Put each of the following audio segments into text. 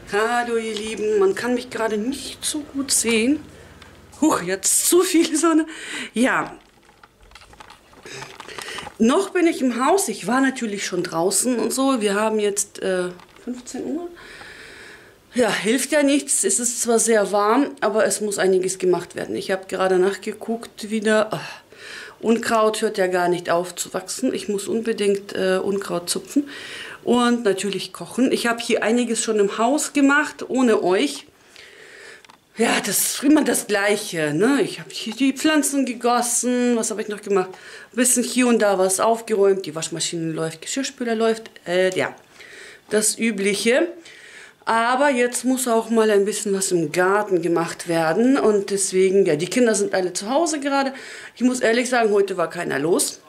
Hallo ihr Lieben, man kann mich gerade nicht so gut sehen. Huch, jetzt zu viel Sonne. Ja, noch bin ich im Haus. Ich war natürlich schon draußen und so. Wir haben jetzt 15 Uhr. Ja, hilft ja nichts. Es ist zwar sehr warm, aber es muss einiges gemacht werden. Ich habe gerade nachgeguckt wieder. Unkraut hört ja gar nicht auf zu wachsen. Ich muss unbedingt Unkraut zupfen und natürlich kochen. Ich habe hier einiges schon im Haus gemacht, ohne euch. Ja, das ist immer das Gleiche, ne? Ich habe hier die Pflanzen gegossen. Was habe ich noch gemacht? Ein bisschen hier und da was aufgeräumt. Die Waschmaschine läuft, Geschirrspüler läuft. Ja, das Übliche. Aber jetzt muss auch mal ein bisschen was im Garten gemacht werden. Und deswegen, ja, die Kinder sind alle zu Hause gerade. Ich muss ehrlich sagen, heute war keiner los.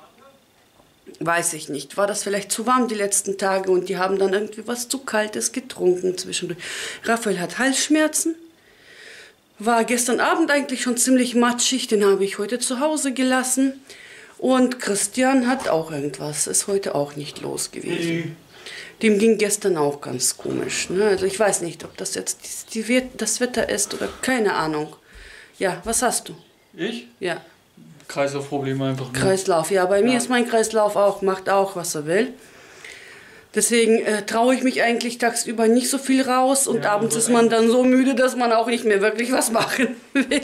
Weiß ich nicht. War das vielleicht zu warm die letzten Tage und die haben dann irgendwie was zu Kaltes getrunken zwischendurch. Raphael hat Halsschmerzen. War gestern Abend eigentlich schon ziemlich matschig. Den habe ich heute zu Hause gelassen. Und Christian hat auch irgendwas. Ist heute auch nicht los gewesen. Dem ging gestern auch ganz komisch. Ne? Also ich weiß nicht, ob das jetzt das Wetter ist oder keine Ahnung. Ja, was hast du? Ich? Ja. Kreislaufprobleme einfach. Ne? Kreislauf, ja. Bei mir ist mein Kreislauf auch, macht auch, was er will. Deswegen traue ich mich eigentlich tagsüber nicht so viel raus und ja, abends ist man dann so müde, dass man auch nicht mehr wirklich was machen will.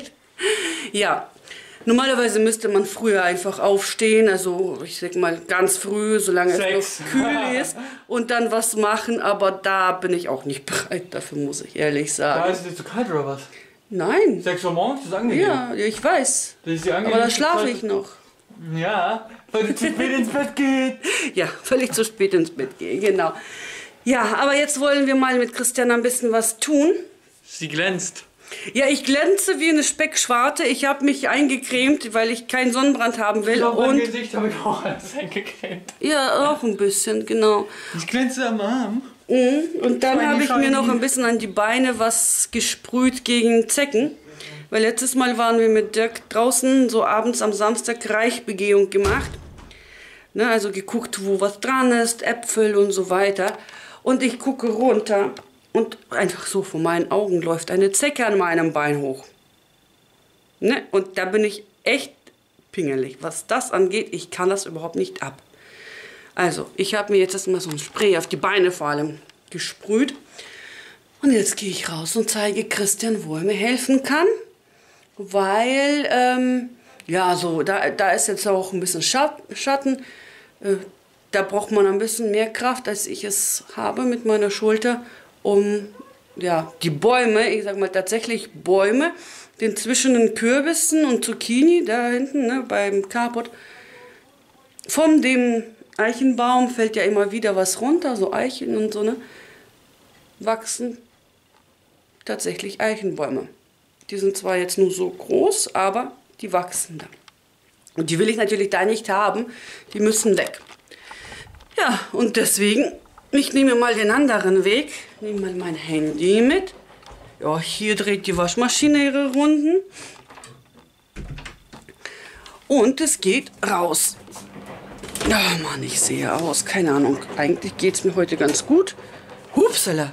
Ja. Normalerweise müsste man früher einfach aufstehen, also ich sag mal ganz früh, solange es noch kühl ist und dann was machen, aber da bin ich auch nicht bereit, dafür muss ich ehrlich sagen. Da ist es jetzt zu kalt oder was? Nein. 6 Uhr morgens ist angenehm. Ja, ich weiß, das ist aber da schlafe ich noch. Ja, weil du zu spät ins Bett geht. Ja, weil ich zu spät ins Bett gehe, genau. Ja, aber jetzt wollen wir mal mit Christian ein bisschen was tun. Sie glänzt. Ja, ich glänze wie eine Speckschwarte. Ich habe mich eingecremt, weil ich keinen Sonnenbrand haben will. Mein Gesicht habe ich auch alles eingecremt. Ja, auch ein bisschen, genau. Ich glänze am Arm. Und dann habe ich mir noch ein bisschen an die Beine was gesprüht gegen Zecken. Weil letztes Mal waren wir mit Dirk draußen, so abends am Samstag Reichbegehung gemacht. Ne, also geguckt, wo was dran ist, Äpfel und so weiter. Und ich gucke runter. Und einfach so vor meinen Augen läuft eine Zecke an meinem Bein hoch. Ne? Und da bin ich echt pingelig. Was das angeht, ich kann das überhaupt nicht ab. Also, ich habe mir jetzt erstmal so ein Spray auf die Beine vor allem gesprüht. Und jetzt gehe ich raus und zeige Christian, wo er mir helfen kann. Weil, ja, so, da ist jetzt auch ein bisschen Schatten. Da braucht man ein bisschen mehr Kraft, als ich es habe mit meiner Schulter. Um ja, die Bäume, ich sag mal tatsächlich Bäume, den zwischen den Kürbissen und Zucchini, da hinten, ne, beim Carport, von dem Eichenbaum fällt ja immer wieder was runter, so Eichen und so, ne, wachsen tatsächlich Eichenbäume. Die sind zwar jetzt nur so groß, aber die wachsen da. Und die will ich natürlich da nicht haben, die müssen weg. Ja, und deswegen... Ich nehme mal den anderen Weg, nehme mal mein Handy mit. Ja, hier dreht die Waschmaschine ihre Runden. Und es geht raus. Oh Mann, ich sehe aus, keine Ahnung. Eigentlich geht es mir heute ganz gut. Hupsala.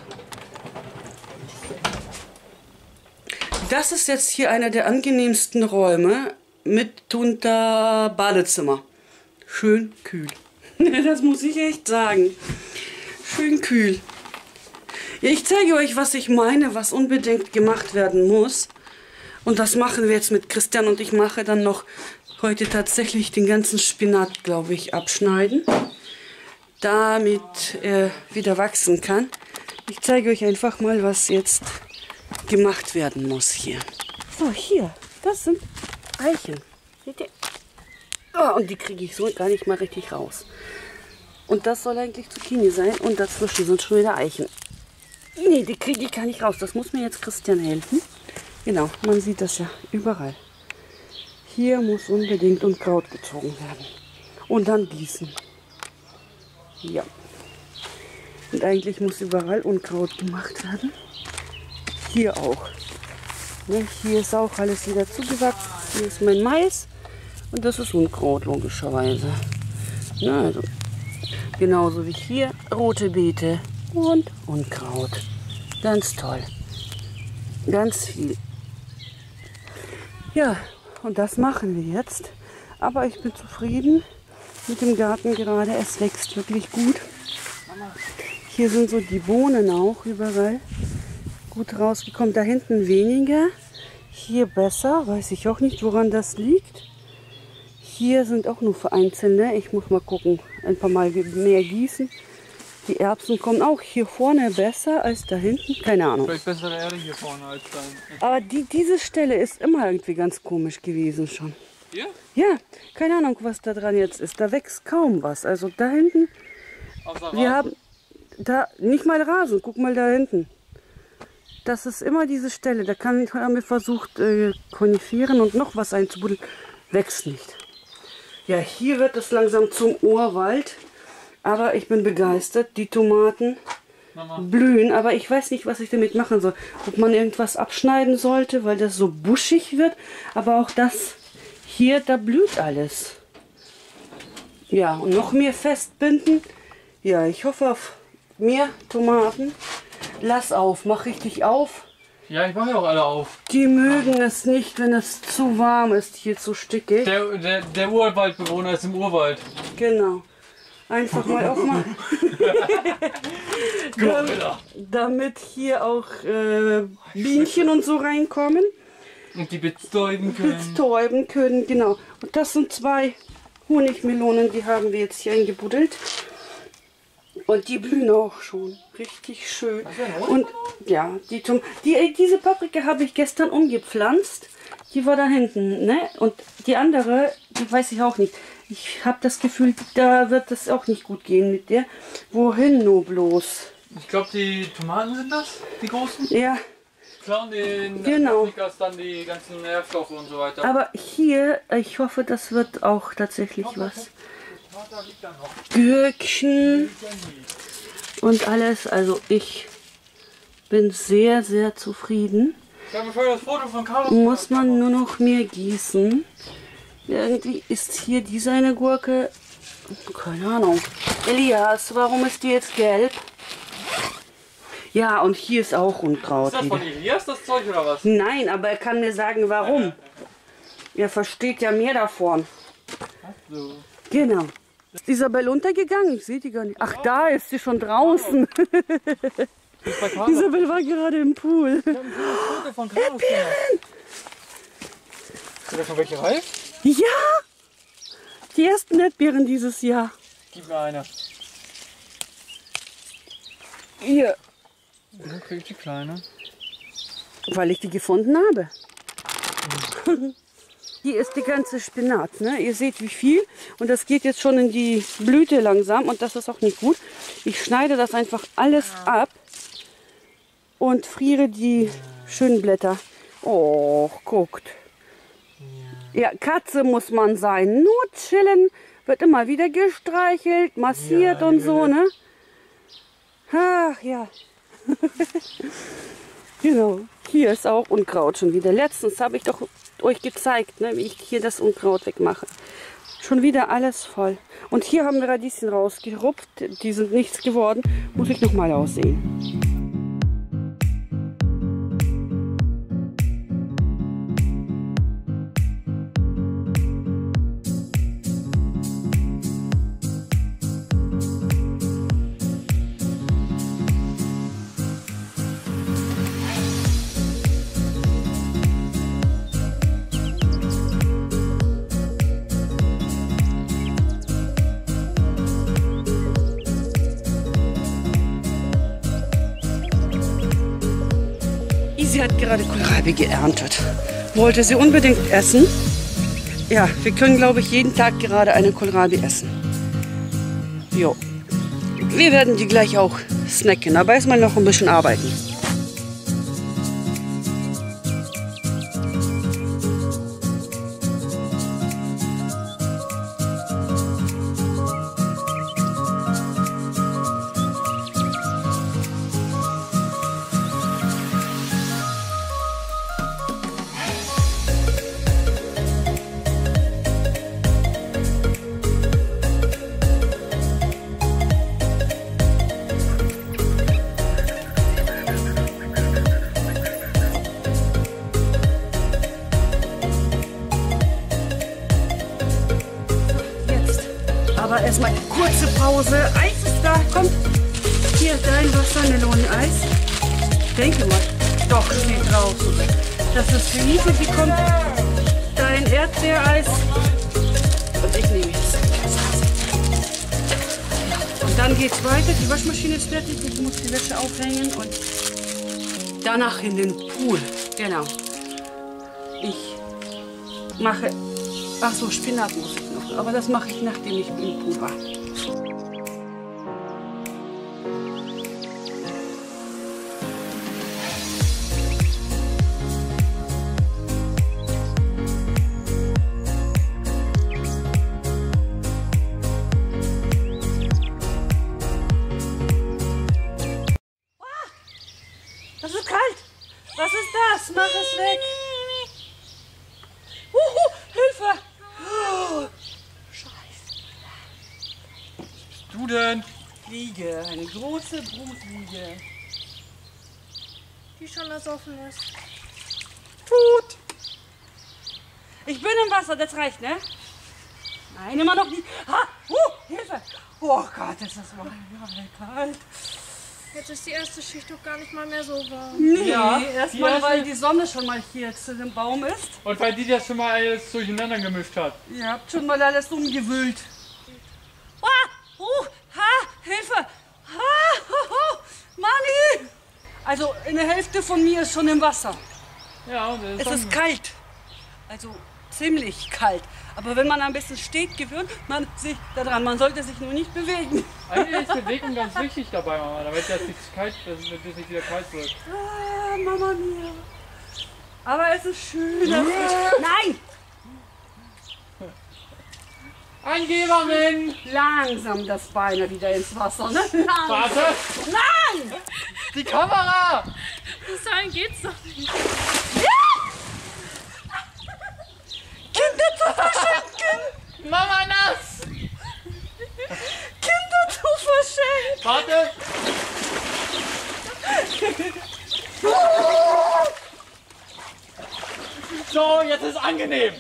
Das ist jetzt hier einer der angenehmsten Räume mitunter Badezimmer. Schön kühl. Das muss ich echt sagen. Schön kühl. Ja, ich zeige euch, was ich meine, was unbedingt gemacht werden muss. Und das machen wir jetzt mit Christian und ich mache dann noch heute tatsächlich den ganzen Spinat, glaube ich, abschneiden, damit er wieder wachsen kann. Ich zeige euch einfach mal, was jetzt gemacht werden muss hier. So, hier, das sind Eichen. Seht ihr? Oh, und die kriege ich so gar nicht mal richtig raus. Und das soll eigentlich Zucchini sein und dazwischen sind schon wieder Eichen. Nee, die kriege ich gar nicht raus. Das muss mir jetzt Christian helfen. Genau, man sieht das ja überall. Hier muss unbedingt Unkraut gezogen werden. Und dann gießen. Ja. Und eigentlich muss überall Unkraut gemacht werden. Hier auch. Ne, hier ist auch alles wieder zugewachsen. Hier ist mein Mais. Und das ist Unkraut, logischerweise. Na, also. Genauso wie hier rote Beete und Unkraut. Ganz toll. Ganz viel. Ja, und das machen wir jetzt. Aber ich bin zufrieden mit dem Garten gerade. Es wächst wirklich gut. Hier sind so die Bohnen auch überall gut rausgekommen. Da hinten weniger. Hier besser. Weiß ich auch nicht, woran das liegt. Hier sind auch nur vereinzelte. Ich muss mal gucken. Ein paar Mal mehr gießen. Die Erbsen kommen auch hier vorne besser als da hinten. Keine Ahnung. Vielleicht bessere Erde hier vorne als da. Aber diese Stelle ist immer irgendwie ganz komisch gewesen schon. Hier? Ja, keine Ahnung, was da dran jetzt ist. Da wächst kaum was. Also da hinten, Außer wir Rasen. haben da nicht mal Rasen. Guck mal da hinten. Das ist immer diese Stelle. Da haben wir versucht, Koniferen und noch was einzubuddeln. Wächst nicht. Ja, hier wird es langsam zum Urwald. Aber ich bin begeistert. Die Tomaten Mama. blühen. Aber ich weiß nicht, was ich damit machen soll. Ob man irgendwas abschneiden sollte, weil das so buschig wird. Aber auch das hier, da blüht alles. Ja, und noch mehr festbinden. Ja, ich hoffe auf mehr Tomaten. Lass auf, mach richtig auf. Ja, ich mache ja auch alle auf. Die mögen es nicht, wenn es zu warm ist, hier zu stickig. Der Urwaldbewohner ist im Urwald. Genau. Einfach mal aufmachen. Damit hier auch Bienchen und so reinkommen. Und die bestäuben können. Bestäuben können, genau. Und das sind 2 Honigmelonen, die haben wir jetzt hier eingebuddelt. Und die blühen auch schon. Richtig schön. Und ja, diese Paprika habe ich gestern umgepflanzt. Die war da hinten, ne? Und die andere, die weiß ich auch nicht. Ich habe das Gefühl, da wird es auch nicht gut gehen mit der. Wohin nur bloß? Ich glaube, die Tomaten sind das, die großen. Ja, Klauen den Genau. Paprikas dann die ganzen Nährstoffe und so weiter. aber hier, ich hoffe, das wird auch tatsächlich was. Da liegt da noch. Gürkchen und alles. Also ich bin sehr, sehr zufrieden. Ich habe vorher das Foto von Carlos. Muss man nur noch mehr gießen. Irgendwie ist hier diese eine Gurke. Keine Ahnung. Elias, warum ist die jetzt gelb? Ja, und hier ist auch Unkraut. Ist das von wieder. Elias das Zeug oder was? Nein, aber er kann mir sagen, warum. Er versteht ja mehr davon. So. Genau. Ist Isabel untergegangen? Ich sehe die gar nicht. Ach, da ist sie schon draußen. Ist bei Carlos. Isabel war gerade im Pool. Ich habe ein Foto von Carlos gemacht. Sind da schon welche reif? Ja! Die ersten Erdbeeren dieses Jahr. Gib mir eine. Hier. Dann krieg ich die kleine. Weil ich die gefunden habe. Hier ist die ganze Spinat. Ne? Ihr seht wie viel. Und das geht jetzt schon in die Blüte langsam. Und das ist auch nicht gut. Ich schneide das einfach alles ab. Und friere die schönen Blätter. Oh, guckt. Ja, Katze muss man sein. Nur chillen. Wird immer wieder gestreichelt, massiert Ja, und die so, will- ne? Ach ja. Genau. Hier ist auch Unkraut schon wieder. Letztens habe ich doch euch gezeigt, ne, wie ich hier das Unkraut wegmache. Schon wieder alles voll. Und hier haben wir Radieschen rausgerupft. Die sind nichts geworden. Muss ich noch mal aussehen. Sie hat gerade Kohlrabi geerntet. Wollte sie unbedingt essen. Ja, wir können, glaube ich, jeden Tag gerade eine Kohlrabi essen. Jo. Wir werden die gleich auch snacken, aber erstmal noch ein bisschen arbeiten. erstmal eine kurze Pause. Eis ist da, komm. Hier dein Wassermeloneneis. Ich denke mal, doch, steht drauf. Das ist für Lise bekommt. Dein Erdbeereis. Und ich nehme jetzt. Und dann geht's weiter. Die Waschmaschine ist fertig. Ich muss die Wäsche aufhängen und danach in den Pool. Genau. Ich mache. Ach so, Spinat muss ich noch. Aber das mache ich, nachdem ich im Pool war. Das ist kalt. Was ist das? Mach es weg. Hilfe. Oh, Scheiße. Was bist du denn? Fliege, eine große Brutfliege. Die schon ersoffen ist. Tot. Ich bin im Wasser, das reicht, ne? Nein, immer noch nicht. Hilfe. Oh Gott, ist das kalt. Jetzt ist die erste Schicht doch gar nicht mal mehr so warm. Nee, Ja, erstmal, die weil erste- die Sonne schon mal hier zu dem Baum ist. Und weil die das schon mal alles durcheinander gemischt hat. Ihr habt schon mal alles umgewühlt. Hilfe! Manni! Also, eine Hälfte von mir ist schon im Wasser. Ja, und das Es ist kalt. Also, ziemlich kalt. Aber wenn man ein bisschen steht, gewöhnt man sich daran. Man sollte sich nur nicht bewegen. Eigentlich ist Bewegung ganz wichtig dabei, Mama, damit das nicht kalt, dass es nicht wieder kalt wird. Mama mia. Aber es ist schön. Nein! Angeberin! Langsam das Bein wieder ins Wasser. Ne? Langsam. Warte! Nein! Die Kamera! Bis dahin geht's doch nicht. Kinder zu verschenken! Mama nass! Kinder zu verschenken! Warte! So, jetzt ist angenehm!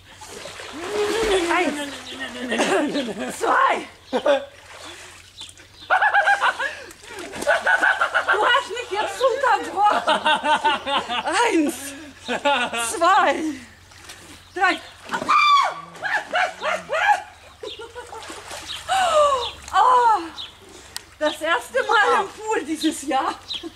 Eins, zwei. Du hast mich jetzt unterbrochen. Eins, zwei, drei. Oh, das erste Mal im Pool dieses Jahr.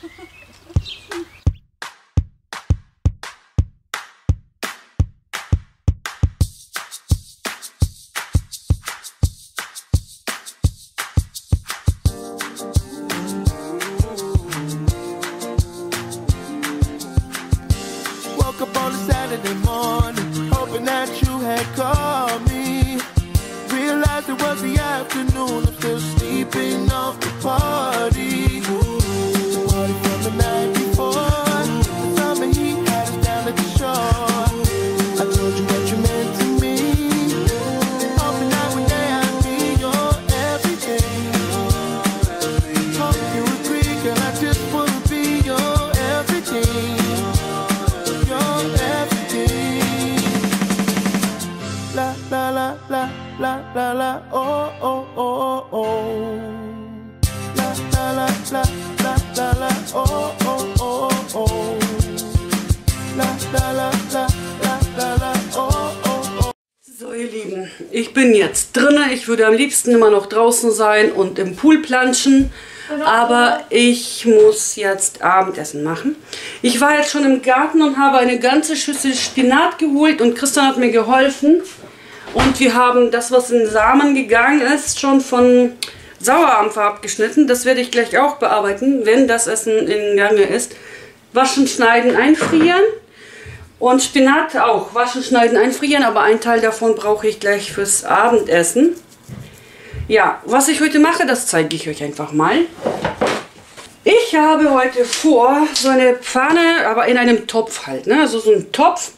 Woke up on a Saturday morning, hoping that you had called me. Realized it was the afternoon, I'm still sleeping off the party. The party from the night before, the summer heat had us down at the shore. I told you what you meant to me, hoping that one day I'd be your everything. Hope you agree, girl, I just wanna be your everything. Your everything. La la la la la la la oh oh oh oh. La la la la la la la oh oh oh oh. La la la la la la la oh oh oh. So ihr Lieben, ich bin jetzt drinne. Ich würde am liebsten immer noch draußen sein und im Pool planschen. Aber ich muss jetzt Abendessen machen. Ich war jetzt schon im Garten und habe eine ganze Schüssel Spinat geholt und Christian hat mir geholfen. Und wir haben das, was in Samen gegangen ist, schon von Sauerampfer abgeschnitten. Das werde ich gleich auch bearbeiten, wenn das Essen in Gange ist. Waschen, schneiden, einfrieren. Und Spinat auch. Waschen, schneiden, einfrieren. Aber einen Teil davon brauche ich gleich fürs Abendessen. Ja, was ich heute mache, das zeige ich euch einfach mal. Ich habe heute vor, so eine Pfanne, aber in einem Topf halt, ne? Also so einen Topf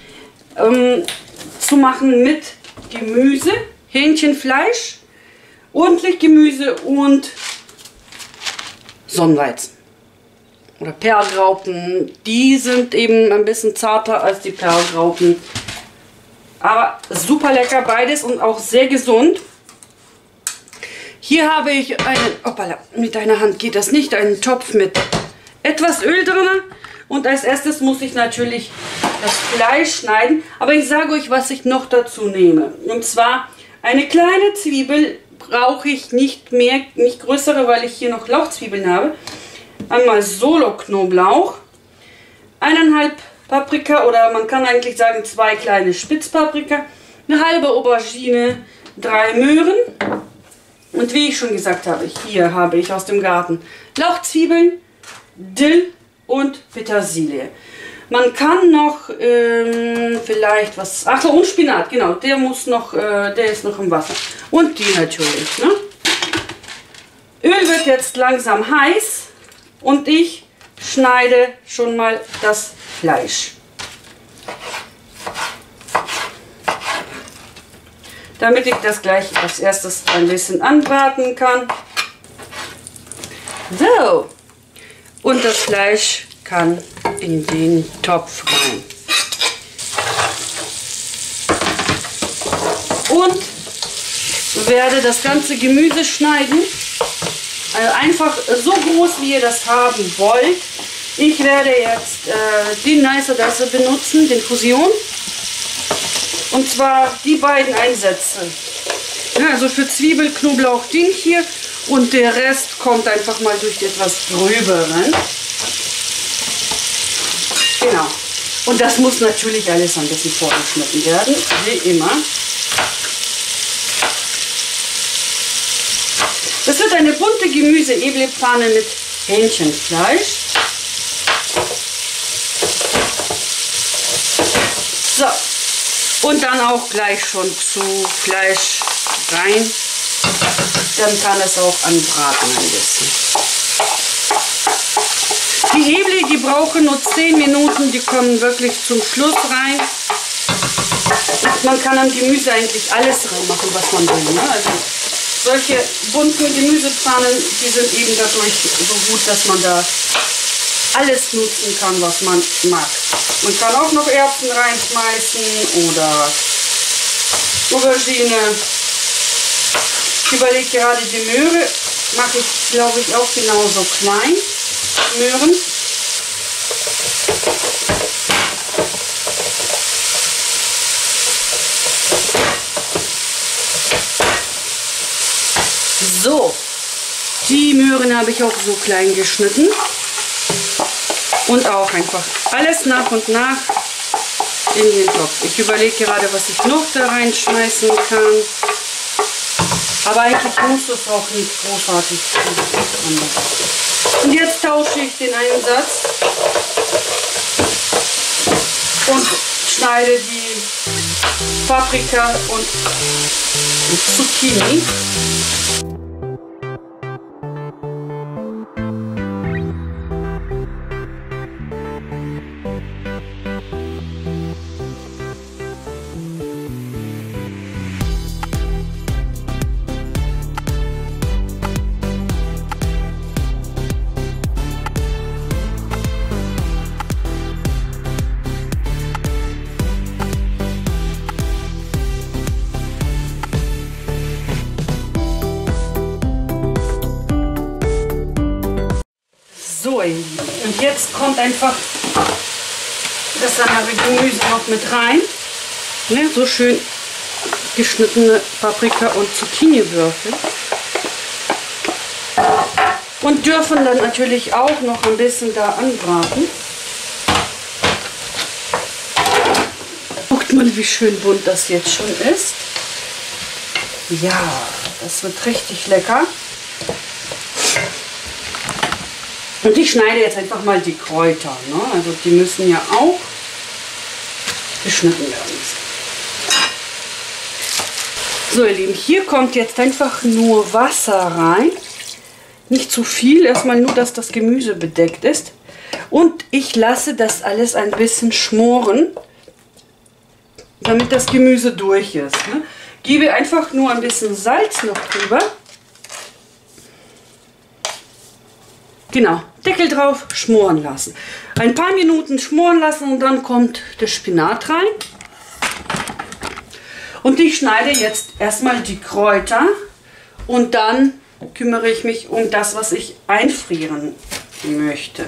zu machen mit Gemüse, Hähnchenfleisch, ordentlich Gemüse und Sonnenweizen. Oder Perlgraupen. Die sind eben ein bisschen zarter als die Perlgraupen. Aber super lecker beides und auch sehr gesund. Hier habe ich einen, hoppala, mit einer Hand geht das nicht, einen Topf mit etwas Öl drin. Und als erstes muss ich natürlich das Fleisch schneiden. Aber ich sage euch, was ich noch dazu nehme. Und zwar eine kleine Zwiebel brauche ich nicht mehr, nicht größere, weil ich hier noch Lauchzwiebeln habe. Einmal Solo-Knoblauch, 1,5 Paprika oder man kann eigentlich sagen 2 kleine Spitzpaprika, eine halbe Aubergine, 3 Möhren und wie ich schon gesagt habe, hier habe ich aus dem Garten Lauchzwiebeln, Dill und Petersilie. Man kann noch vielleicht was, ach so, und Spinat, genau, der muss noch, der ist noch im Wasser. Und die natürlich, ne? Öl wird jetzt langsam heiß und ich schneide schon mal das Fleisch. Damit ich das gleich als erstes ein bisschen anbraten kann. So, und das Fleisch kann in den Topf rein. Und werde das ganze Gemüse schneiden. Also einfach so groß, wie ihr das haben wollt. Ich werde jetzt den Nicer Dicer benutzen, den Fusion. Und zwar die beiden Einsätze. Ja, also für Zwiebel, Knoblauch den hier. Und der Rest kommt einfach mal durch etwas gröberen. Genau. Und das muss natürlich alles ein bisschen vorgeschnitten werden, wie immer. Das wird eine bunte Gemüse-Eble-Pfanne mit Hähnchenfleisch. So, und dann auch gleich schon zu Fleisch rein. Dann kann es auch anbraten ein bisschen. Die Eble, die brauchen nur 10 Minuten, die kommen wirklich zum Schluss rein. Und man kann am Gemüse eigentlich alles reinmachen, was man will. Ne? Also solche bunten Gemüsepfannen, die sind eben dadurch so gut, dass man da alles nutzen kann, was man mag. Man kann auch noch Erbsen reinschmeißen oder Aubergine. Ich überlege gerade, die Möhre mache ich, glaube ich, auch genauso klein. Möhren. So, die Möhren habe ich auch so klein geschnitten. Und auch einfach alles nach und nach in den Topf. Ich überlege gerade, was ich noch da reinschmeißen kann. Aber eigentlich muss es auch nicht großartig sein. Und jetzt tausche ich den Einsatz und schneide die Paprika und Zucchini. So, ihr Lieben. Und jetzt kommt einfach das andere Gemüse noch mit rein. Ne, so schön geschnittene Paprika und Zucchini-Würfel. Und dürfen dann natürlich auch noch ein bisschen da anbraten. Guckt mal, wie schön bunt das jetzt schon ist. Ja, das wird richtig lecker. Und ich schneide jetzt einfach mal die Kräuter. Ne? Also die müssen ja auch geschnitten werden. So, ihr Lieben, hier kommt jetzt einfach nur Wasser rein. Nicht zu viel, erstmal nur, dass das Gemüse bedeckt ist. Und ich lasse das alles ein bisschen schmoren, damit das Gemüse durch ist. Ne? Gebe einfach nur ein bisschen Salz noch drüber. Genau, Deckel drauf, schmoren lassen. Ein paar Minuten schmoren lassen und dann kommt der Spinat rein. Und ich schneide jetzt erstmal die Kräuter Und dann kümmere ich mich um das, was ich einfrieren möchte.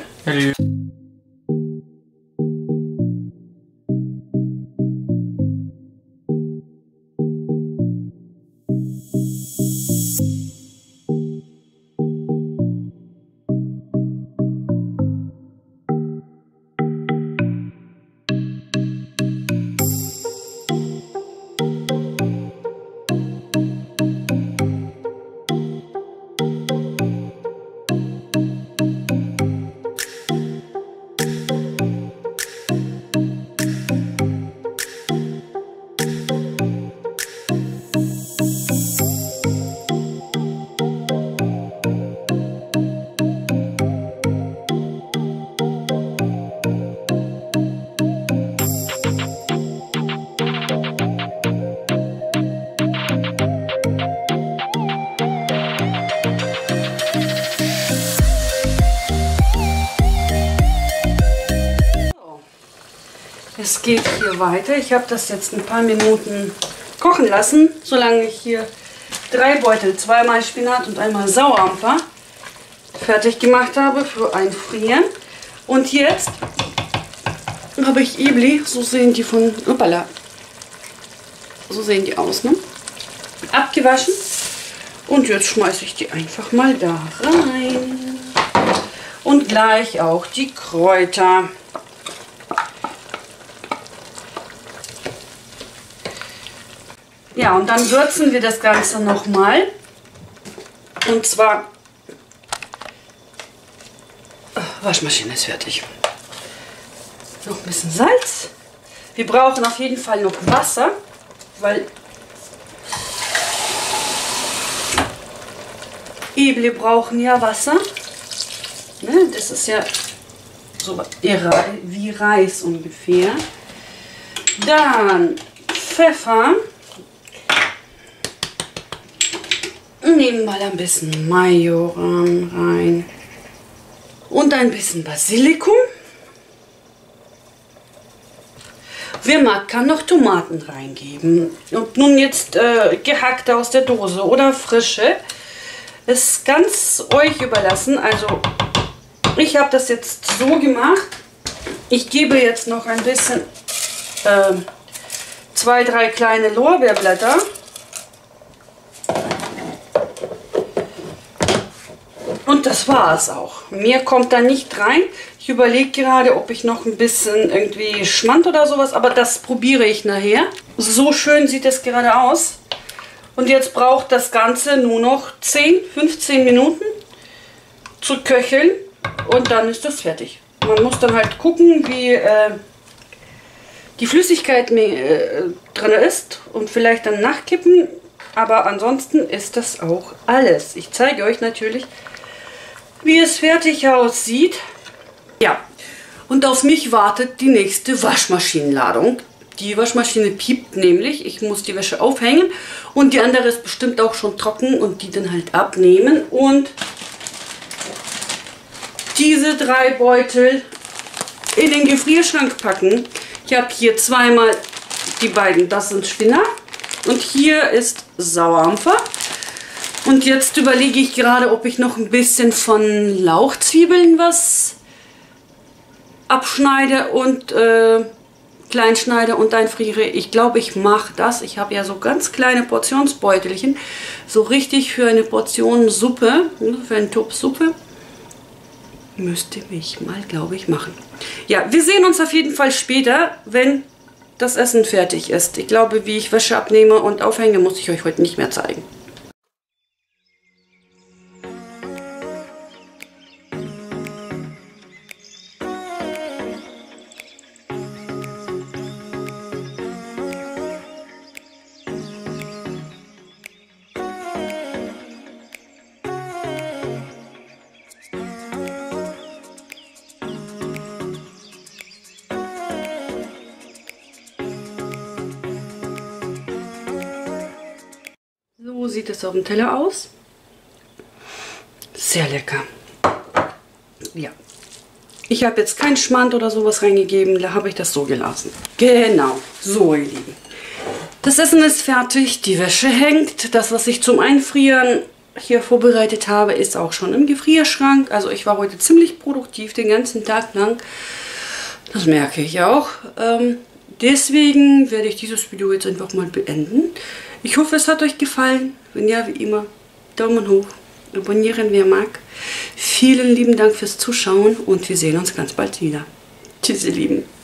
Es geht hier weiter. Ich habe das jetzt ein paar Minuten kochen lassen, solange ich hier 3 Beutel, zweimal Spinat und einmal Sauerampfer fertig gemacht habe für Einfrieren. Und jetzt habe ich Ibli, so sehen die von, uppala, so sehen die aus, ne? Abgewaschen. Und jetzt schmeiße ich die einfach mal da rein. Und gleich auch die Kräuter. Ja, und dann würzen wir das Ganze nochmal. Und zwar, Waschmaschine ist fertig. Noch ein bisschen Salz. Wir brauchen auf jeden Fall noch Wasser, weil Ibli brauchen ja Wasser. Ne, das ist ja so wie Reis ungefähr. Dann Pfeffer. Nehmen mal ein bisschen Majoran rein und ein bisschen Basilikum. Wer mag, kann noch Tomaten reingeben. Und nun jetzt gehackte aus der Dose oder frische. Ist ganz euch überlassen. Also ich habe das jetzt so gemacht. Ich gebe jetzt noch ein bisschen 2, 3 kleine Lorbeerblätter. Und das war es auch. Mehr kommt da nicht rein. Ich überlege gerade, ob ich noch ein bisschen irgendwie Schmand oder sowas, aber das probiere ich nachher. So schön sieht es gerade aus. Und jetzt braucht das Ganze nur noch 10, 15 Minuten zu köcheln und dann ist das fertig. Man muss dann halt gucken, wie die Flüssigkeit drin ist und vielleicht dann nachkippen. Aber ansonsten ist das auch alles. Ich zeige euch natürlich, wie es fertig aussieht. Ja, und auf mich wartet die nächste Waschmaschinenladung. Die Waschmaschine piept nämlich. Ich muss die Wäsche aufhängen und die andere ist bestimmt auch schon trocken und die dann halt abnehmen. Und diese 3 Beutel in den Gefrierschrank packen. Ich habe hier zweimal die beiden, das sind Spinat und hier ist Sauerampfer. Und jetzt überlege ich gerade, ob ich noch ein bisschen von Lauchzwiebeln was abschneide und klein schneide und einfriere. Ich glaube, ich mache das. Ich habe ja so ganz kleine Portionsbeutelchen. So richtig für eine Portion Suppe, für einen Topf Suppe. Müsste ich mal, glaube ich, machen. Ja, wir sehen uns auf jeden Fall später, wenn das Essen fertig ist. Ich glaube, wie ich Wäsche abnehme und aufhänge, muss ich euch heute nicht mehr zeigen. So sieht es auf dem Teller aus. Sehr lecker. Ja. Ich habe jetzt kein Schmand oder sowas reingegeben, da habe ich das so gelassen. Genau, so ihr Lieben. Das Essen ist fertig, die Wäsche hängt. Das, was ich zum Einfrieren hier vorbereitet habe, ist auch schon im Gefrierschrank. Also ich war heute ziemlich produktiv den ganzen Tag lang. Das merke ich auch. Deswegen werde ich dieses Video jetzt einfach mal beenden. Ich hoffe, es hat euch gefallen. Wenn ja, wie immer, Daumen hoch, abonnieren, wer mag. Vielen lieben Dank fürs Zuschauen und wir sehen uns ganz bald wieder. Tschüss, ihr Lieben.